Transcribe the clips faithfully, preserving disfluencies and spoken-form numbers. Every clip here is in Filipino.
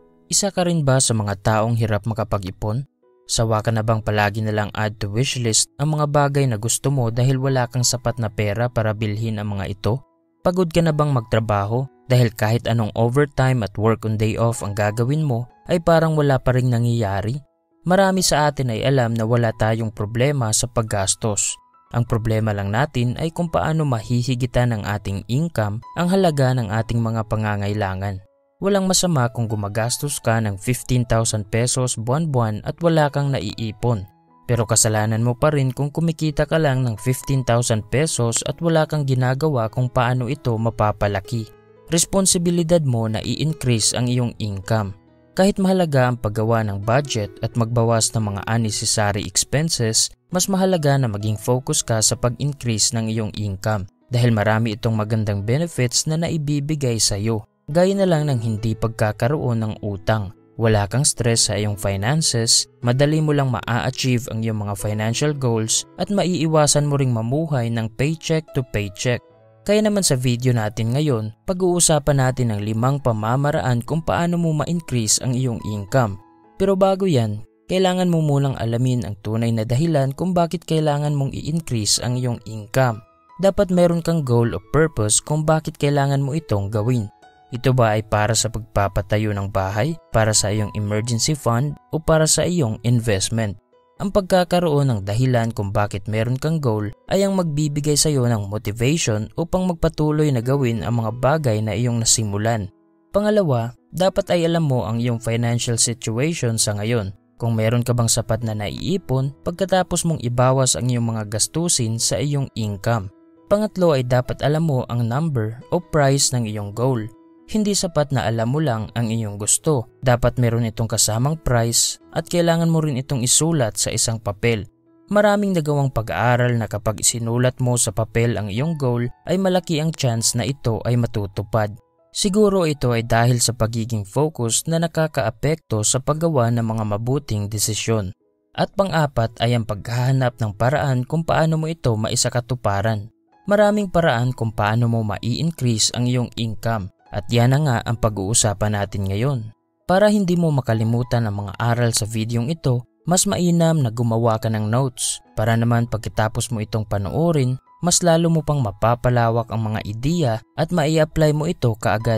Isa ka rin ba sa mga taong hirap makapag-ipon? Sawa ka na bang palagi na lang add to wishlist ang mga bagay na gusto mo dahil wala kang sapat na pera para bilhin ang mga ito? Pagod ka na bang magtrabaho dahil kahit anong overtime at work on day off ang gagawin mo ay parang wala pa ring nangyayari? Marami sa atin ay alam na wala tayong problema sa paggastos. Ang problema lang natin ay kung paano mahihigitan ng ating income ang halaga ng ating mga pangangailangan. Walang masama kung gumagastos ka ng fifteen thousand pesos buwan-buwan at wala kang naiipon. Pero kasalanan mo pa rin kung kumikita ka lang ng fifteen thousand pesos at wala kang ginagawa kung paano ito mapapalaki. Responsibilidad mo na i-increase ang iyong income. Kahit mahalaga ang paggawa ng budget at magbawas ng mga unnecessary expenses, mas mahalaga na maging focus ka sa pag-increase ng iyong income dahil marami itong magandang benefits na naibibigay sa iyo. Gaya na lang ng hindi pagkakaroon ng utang. Wala kang stress sa iyong finances, madali mo lang maa-achieve ang iyong mga financial goals at maiiwasan mo ring mamuhay ng paycheck to paycheck. Kaya naman sa video natin ngayon, pag-uusapan natin ang limang pamamaraan kung paano mo ma-increase ang iyong income. Pero bago yan, kailangan mo munang alamin ang tunay na dahilan kung bakit kailangan mong i-increase ang iyong income. Dapat meron kang goal o purpose kung bakit kailangan mo itong gawin. Ito ba ay para sa pagpapatayo ng bahay, para sa iyong emergency fund, o para sa iyong investment? Ang pagkakaroon ng dahilan kung bakit meron kang goal ay ang magbibigay sa iyo ng motivation upang magpatuloy na gawin ang mga bagay na iyong nasimulan. Pangalawa, dapat ay alam mo ang iyong financial situation sa ngayon. Kung meron ka bang sapat na naiipon pagkatapos mong ibawas ang iyong mga gastusin sa iyong income. Pangatlo ay dapat alam mo ang number o price ng iyong goal. Hindi sapat na alam mo lang ang iyong gusto. Dapat meron itong kasamang price at kailangan mo rin itong isulat sa isang papel. Maraming nagawang pag-aaral na kapag isinulat mo sa papel ang iyong goal ay malaki ang chance na ito ay matutupad. Siguro ito ay dahil sa pagiging focus na nakakaapekto sa paggawa ng mga mabuting desisyon. At pang-apat ay ang paghahanap ng paraan kung paano mo ito maisakatuparan. Maraming paraan kung paano mo mai-increase ang iyong income. At yan na nga ang pag-uusapan natin ngayon. Para hindi mo makalimutan ang mga aral sa videong ito, mas mainam na gumawa ka ng notes para naman pagkatapos mo itong panoorin, mas lalo mo pang mapapalawak ang mga ideya at mai-apply mo ito kaagad.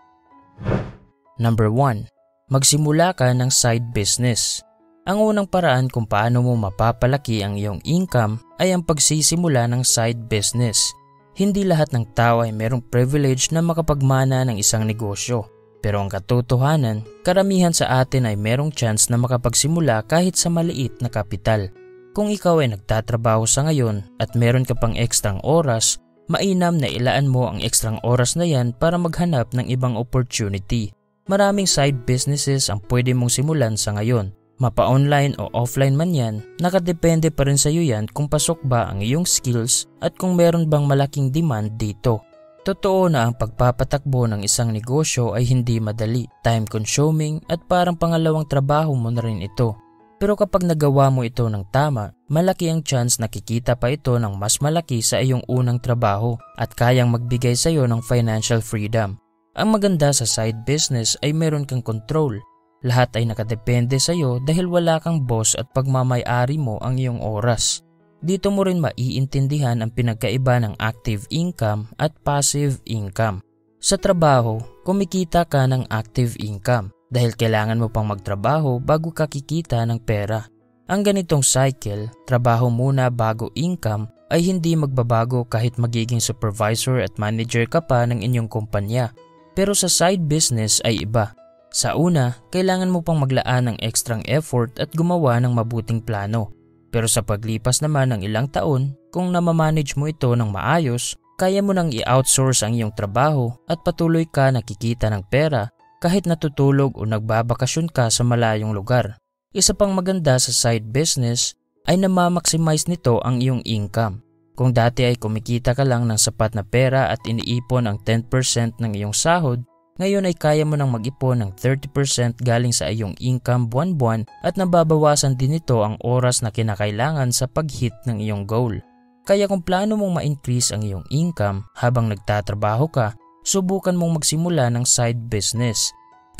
Number one. Magsimula ka ng side business. Ang unang paraan kung paano mo mapapalaki ang iyong income ay ang pagsisimula ng side business. Hindi lahat ng tao ay merong privilege na makapagmana ng isang negosyo. Pero ang katotohanan, karamihan sa atin ay merong chance na makapagsimula kahit sa maliit na kapital. Kung ikaw ay nagtatrabaho sa ngayon at meron ka pang ekstrang oras, mainam na ilaan mo ang ekstrang oras na yan para maghanap ng ibang opportunity. Maraming side businesses ang pwede mong simulan sa ngayon. Mapa-online o offline man yan, nakadepende pa rin sa iyo yan kung pasok ba ang iyong skills at kung meron bang malaking demand dito. Totoo na ang pagpapatakbo ng isang negosyo ay hindi madali, time-consuming at parang pangalawang trabaho mo na rin ito. Pero kapag nagawa mo ito ng tama, malaki ang chance na kikita pa ito ng mas malaki sa iyong unang trabaho at kayang magbigay sa iyo ng financial freedom. Ang maganda sa side business ay meron kang control. Lahat ay nakadepende sa iyo dahil wala kang boss at pagmamay-ari mo ang iyong oras. Dito mo rin maiintindihan ang pinagkaiba ng active income at passive income. Sa trabaho, kumikita ka ng active income dahil kailangan mo pang magtrabaho bago ka kikita ng pera. Ang ganitong cycle, trabaho muna bago income, ay hindi magbabago kahit magiging supervisor at manager ka pa ng inyong kumpanya. Pero sa side business ay iba. Sa una, kailangan mo pang maglaan ng ekstrang effort at gumawa ng mabuting plano. Pero sa paglipas naman ng ilang taon, kung namamanage mo ito ng maayos, kaya mo nang i-outsource ang iyong trabaho at patuloy ka nakikita ng pera kahit natutulog o nagbabakasyon ka sa malayong lugar. Isa pang maganda sa side business ay namamaximize nito ang iyong income. Kung dati ay kumikita ka lang ng sapat na pera at iniipon ang ten percent ng iyong sahod, ngayon ay kaya mo nang mag-ipon ng thirty percent galing sa iyong income buwan-buwan at nababawasan din nito ang oras na kinakailangan sa pag-hit ng iyong goal. Kaya kung plano mong ma-increase ang iyong income habang nagtatrabaho ka, subukan mong magsimula ng side business.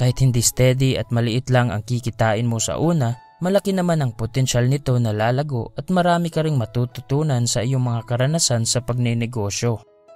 Kahit hindi steady at maliit lang ang kikitain mo sa una, malaki naman ang potensyal nito na lalago at marami ka ring matututunan sa iyong mga karanasan sa pagnenegosyo.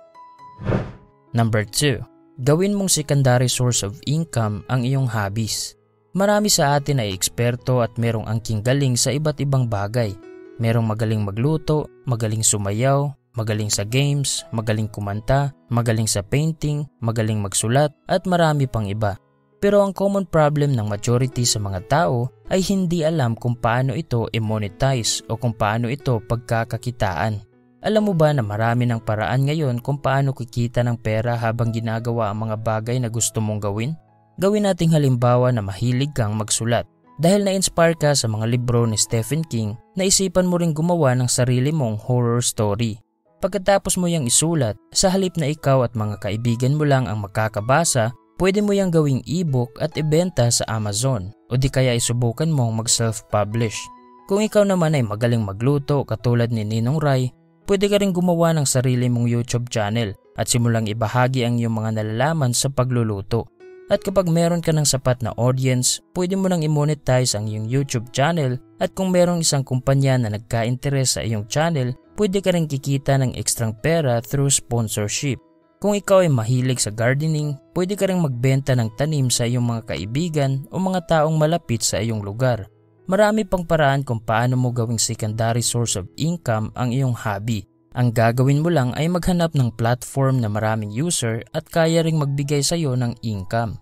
Number two. Gawin mong secondary source of income ang iyong hobbies. Marami sa atin ay eksperto at merong angking galing sa iba't ibang bagay. Merong magaling magluto, magaling sumayaw, magaling sa games, magaling kumanta, magaling sa painting, magaling magsulat at marami pang iba. Pero ang common problem ng majority sa mga tao ay hindi alam kung paano ito i-monetize o kung paano ito pagkakakitaan. Alam mo ba na marami ng paraan ngayon kung paano kikita ng pera habang ginagawa ang mga bagay na gusto mong gawin? Gawin nating halimbawa na mahilig kang magsulat. Dahil na-inspire ka sa mga libro ni Stephen King, naisipan mo ring gumawa ng sarili mong horror story. Pagkatapos mo yang isulat, sa halip na ikaw at mga kaibigan mo lang ang makakabasa, pwede mo yang gawing ebook at ibenta sa Amazon o di kaya isubukan mong mag-self-publish. Kung ikaw naman ay magaling magluto katulad ni Ninong Rai, pwede ka ring gumawa ng sarili mong YouTube channel at simulang ibahagi ang iyong mga nalalaman sa pagluluto. At kapag meron ka ng sapat na audience, pwede mo nang i-monetize ang iyong YouTube channel at kung merong isang kumpanya na nagka-interes sa iyong channel, pwede ka rin kikita ng ekstrang pera through sponsorship. Kung ikaw ay mahilig sa gardening, pwede ka rin magbenta ng tanim sa iyong mga kaibigan o mga taong malapit sa iyong lugar. Marami pang paraan kung paano mo gawing secondary source of income ang iyong hobby. Ang gagawin mo lang ay maghanap ng platform na maraming user at kaya ring magbigay sa iyo ng income.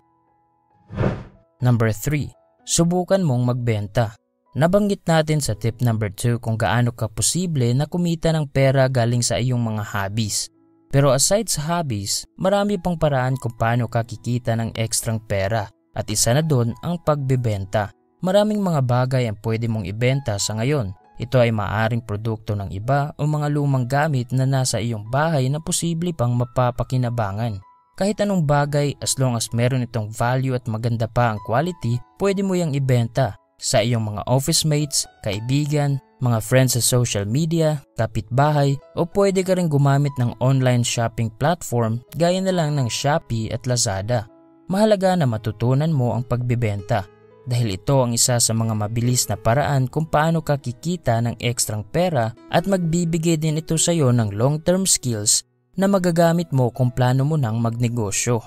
Number three. Subukan mong magbenta. Nabanggit natin sa tip number two kung gaano ka posible na kumita ng pera galing sa iyong mga hobbies. Pero aside sa hobbies, marami pang paraan kung paano ka kikita ng ekstrang pera at isa na doon ang pagbebenta. Maraming mga bagay ang pwede mong ibenta sa ngayon. Ito ay maaaring produkto ng iba o mga lumang gamit na nasa iyong bahay na posible pang mapapakinabangan. Kahit anong bagay as long as meron itong value at maganda pa ang quality, pwede mo yang ibenta sa iyong mga office mates, kaibigan, mga friends sa social media, kapitbahay o pwede ka rin gumamit ng online shopping platform gaya na lang ng Shopee at Lazada. Mahalaga na matutunan mo ang pagbebenta. Dahil ito ang isa sa mga mabilis na paraan kung paano ka kikita ng ekstrang pera at magbibigay din ito sa iyo ng long-term skills na magagamit mo kung plano mo nang magnegosyo.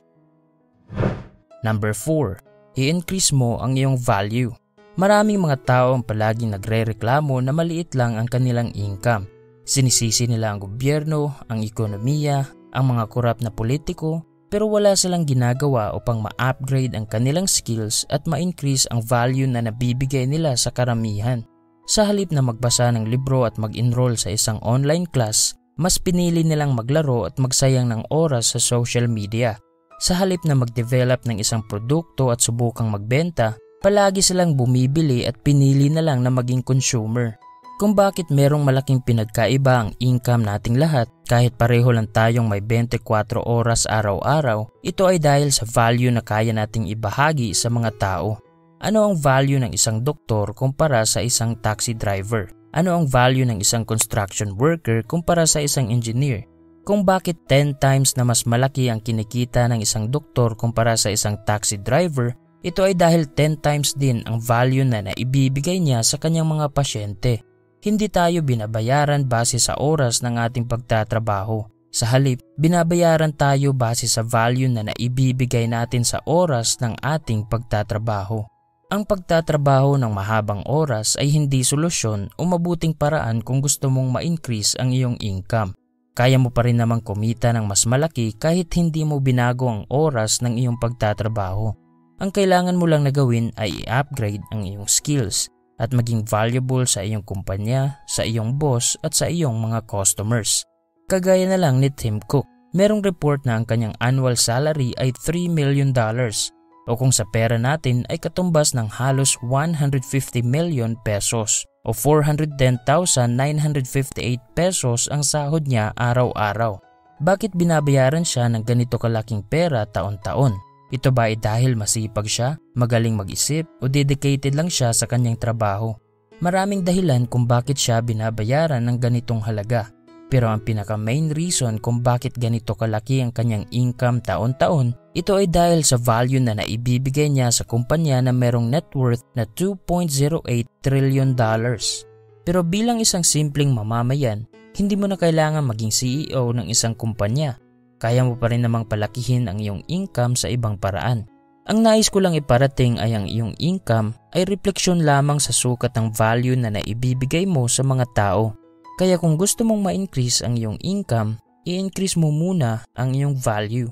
Number four. I-increase mo ang iyong value. Maraming mga tao ang palaging nagre-reklamo na maliit lang ang kanilang income. Sinisisi nila ang gobyerno, ang ekonomiya, ang mga korap na politiko, pero wala silang ginagawa upang ma-upgrade ang kanilang skills at ma-increase ang value na nabibigay nila sa karamihan. Sa halip na magbasa ng libro at mag-enroll sa isang online class, mas pinili nilang maglaro at magsayang ng oras sa social media. Sa halip na mag-develop ng isang produkto at subukang magbenta, palagi silang bumibili at pinili na lang na maging consumer. Kung bakit merong malaking pinagkaiba ang income nating lahat kahit pareho lang tayong may twenty-four oras araw-araw, ito ay dahil sa value na kaya nating ibahagi sa mga tao. Ano ang value ng isang doktor kumpara sa isang taxi driver? Ano ang value ng isang construction worker kumpara sa isang engineer? Kung bakit ten times na mas malaki ang kinikita ng isang doktor kumpara sa isang taxi driver, ito ay dahil ten times din ang value na naibibigay niya sa kanyang mga pasyente. Hindi tayo binabayaran base sa oras ng ating pagtatrabaho. Sa halip, binabayaran tayo base sa value na naibibigay natin sa oras ng ating pagtatrabaho. Ang pagtatrabaho ng mahabang oras ay hindi solusyon o mabuting paraan kung gusto mong ma-increase ang iyong income. Kaya mo pa rin namang kumita ng mas malaki kahit hindi mo binago ang oras ng iyong pagtatrabaho. Ang kailangan mo lang na gawin ay i-upgrade ang iyong skills at maging valuable sa iyong kumpanya, sa iyong boss at sa iyong mga customers. Kagaya na lang ni Tim Cook, merong report na ang kanyang annual salary ay three million dollars o kung sa pera natin ay katumbas ng halos one hundred fifty million pesos o four hundred ten thousand nine hundred fifty-eight pesos ang sahod niya araw-araw. Bakit binabayaran siya ng ganito kalaking pera taon-taon? Ito ba ay dahil masipag siya, magaling mag-isip o dedicated lang siya sa kanyang trabaho? Maraming dahilan kung bakit siya binabayaran ng ganitong halaga. Pero ang pinaka main reason kung bakit ganito kalaki ang kanyang income taon-taon, Ito ay dahil sa value na naibibigay niya sa kumpanya na merong net worth na two point zero eight trillion dollars. Pero bilang isang simpleng mamamayan, hindi mo na kailangan maging C E O ng isang kumpanya. Kaya mo pa rin namang palakihin ang iyong income sa ibang paraan. Ang nais ko lang iparating ay ang iyong income ay refleksyon lamang sa sukat ng value na naibibigay mo sa mga tao. Kaya kung gusto mong ma-increase ang iyong income, i-increase mo muna ang iyong value.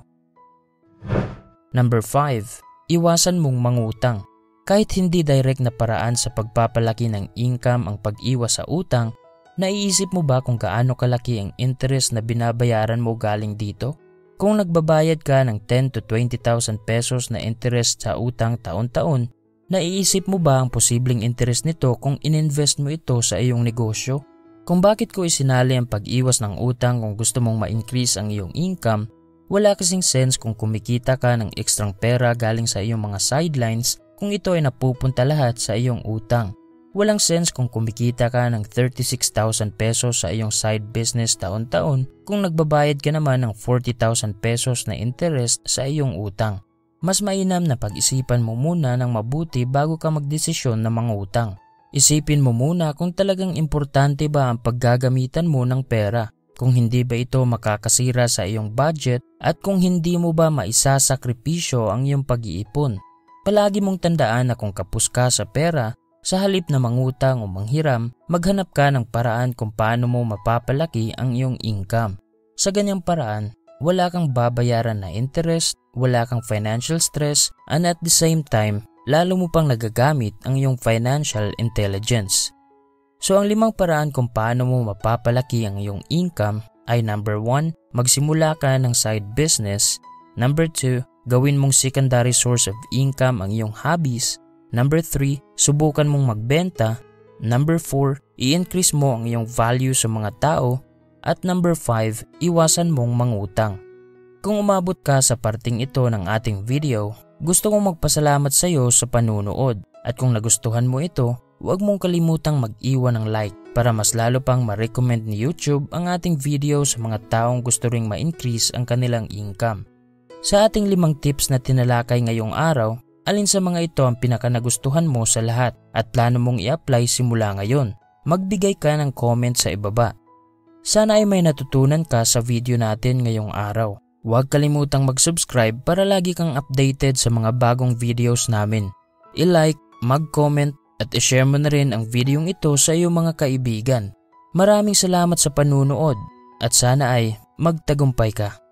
Number five. Iwasan mong mangutang. Kahit hindi direct na paraan sa pagpapalaki ng income ang pag-iwas sa utang, naiisip mo ba kung gaano kalaki ang interest na binabayaran mo galing dito? Kung nagbabayad ka ng ten to twenty thousand pesos na interest sa utang taon-taon, naiisip mo ba ang posibleng interest nito kung ininvest mo ito sa iyong negosyo? Kung bakit ko isinali ang pag-iwas ng utang kung gusto mong ma-increase ang iyong income, wala kasing sense kung kumikita ka ng ekstrang pera galing sa iyong mga sidelines kung ito ay napupunta lahat sa iyong utang. Walang sense kung kumikita ka ng thirty-six thousand pesos sa iyong side business taon-taon kung nagbabayad ka naman ng forty thousand pesos na interest sa iyong utang. Mas mainam na pag-isipan mo muna ng mabuti bago ka magdesisyon ng mga utang. Isipin mo muna kung talagang importante ba ang paggagamitan mo ng pera, kung hindi ba ito makakasira sa iyong budget at kung hindi mo ba maisasakripisyo ang iyong pag-iipon. Palagi mong tandaan na kung kapos ka sa pera, sa halip na mangutang o manghiram, maghanap ka ng paraan kung paano mo mapapalaki ang iyong income. Sa ganyang paraan, wala kang babayaran na interest, wala kang financial stress, and at the same time, lalo mo pang nagagamit ang iyong financial intelligence. So ang limang paraan kung paano mo mapapalaki ang iyong income ay number one, magsimula ka ng side business. Number two, gawin mong secondary source of income ang iyong hobbies. Number three, subukan mong magbenta. Number four, i-increase mo ang iyong value sa mga tao. At number five, iwasan mong mangutang. Kung umabot ka sa parting ito ng ating video, gusto kong magpasalamat sa iyo sa panunood. At kung nagustuhan mo ito, huwag mong kalimutang mag-iwan ng like para mas lalo pang ma-recommend ni YouTube ang ating video sa mga taong gusto ring ma-increase ang kanilang income. Sa ating limang tips na tinalakay ngayong araw, alin sa mga ito ang pinakanagustuhan mo sa lahat at plano mong i-apply simula ngayon? Magbigay ka ng comment sa ibaba. Sana ay may natutunan ka sa video natin ngayong araw. Huwag kalimutang mag-subscribe para lagi kang updated sa mga bagong videos namin. I-like, mag-comment at i-share mo na rin ang videong ito sa iyong mga kaibigan. Maraming salamat sa panunood at sana ay magtagumpay ka.